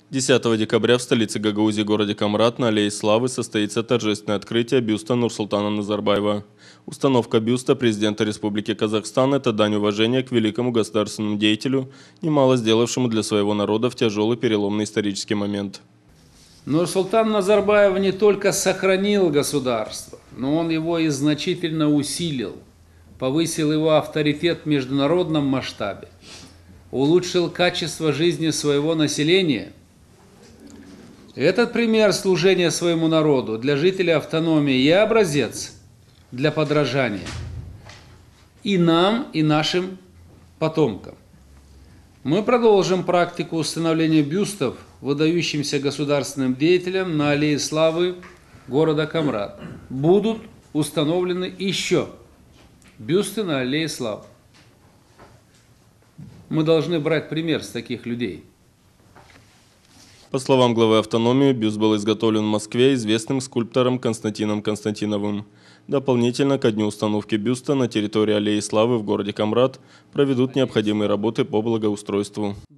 10 декабря в столице Гагаузии, городе Камрат, на Аллее Славы состоится торжественное открытие бюста Нурсултана Назарбаева. Установка бюста президента Республики Казахстан – это дань уважения к великому государственному деятелю, немало сделавшему для своего народа в тяжелый переломный исторический момент. Нурсултан Назарбаев не только сохранил государство, но он его и значительно усилил, повысил его авторитет в международном масштабе, улучшил качество жизни своего населения. Этот пример служения своему народу для жителей автономии и образец для подражания и нам, и нашим потомкам. Мы продолжим практику установления бюстов выдающимся государственным деятелям на Аллее Славы города Камрат. Будут установлены еще бюсты на Аллее Славы. Мы должны брать пример с таких людей. По словам главы автономии, бюст был изготовлен в Москве известным скульптором Константином Константиновым. Дополнительно ко дню установки бюста на территории Аллеи Славы в городе Камрат проведут необходимые работы по благоустройству.